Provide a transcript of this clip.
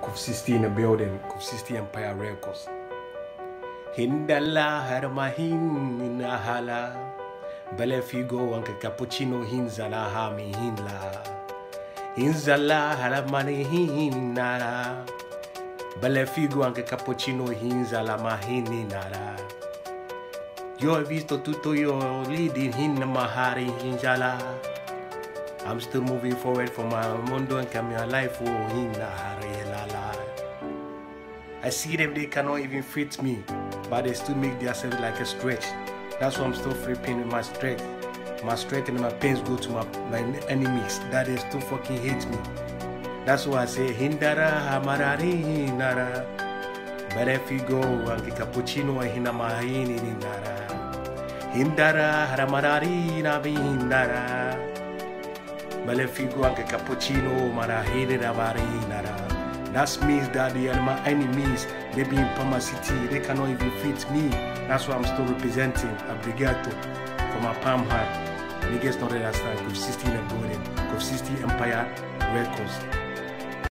Kofi in the building, Kofi Empire Records. Hindala harmahin inahala, bele figo anke cappuccino hinzala hami hinla. Hinzala haramani hinara, bele figo anke cappuccino hinzala mahininara. Yo he visto tutto yo leading hinna mahari hinzala. I'm still moving forward for my mundo and my life. I see them, they cannot even fit me, but they still make themselves like a stretch. That's why I'm still flipping with my strength. My strength and my pains go to my enemies that they still fucking hate me. That's why I say hindara hamarari hinara. But if you go and get cappuccino and hinamahini hinara. Hindara haramarari nabi hindara. Bele figo anche cappuccino marahine da marinara. That means that they are my enemies. They be in Palma City. They cannot even fit me. That's why I'm still representing a brigato for my palm heart. Niggas don't understand. Kofi in the building. Kofi Empire Records.